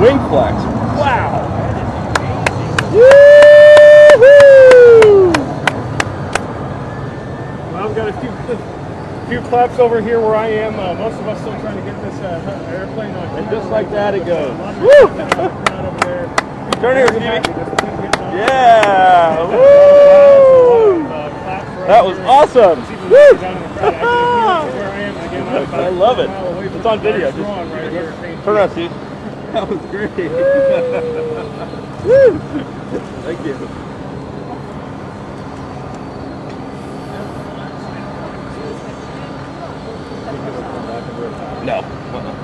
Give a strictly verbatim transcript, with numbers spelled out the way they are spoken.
wing flaps. Wow. Woo-hoo! Well, I've got a few, few claps over here where I am. Uh, most of us still trying to get this uh, airplane on. And just like that it goes. Woo! Over there. Turn here, Stevie. Yeah. Yeah. Woo! That was awesome. Woo! I love it. It's on video. Just turn around, Steve. That was great. Woo! Thank you. No. Uh-uh.